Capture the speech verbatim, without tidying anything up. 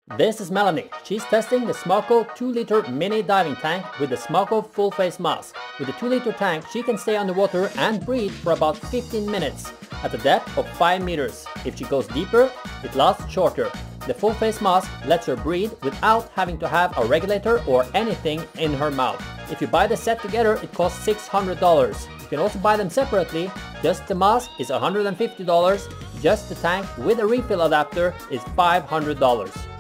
This is Melanie. She's testing the Smaco two liter mini diving tank with the Smaco full face mask. With the two liter tank, she can stay underwater and breathe for about fifteen minutes at a depth of five meters. If she goes deeper, it lasts shorter. The full face mask lets her breathe without having to have a regulator or anything in her mouth. If you buy the set together, it costs six hundred dollars. You can also buy them separately. Just the mask is one hundred fifty dollars. Just the tank with a refill adapter is five hundred dollars.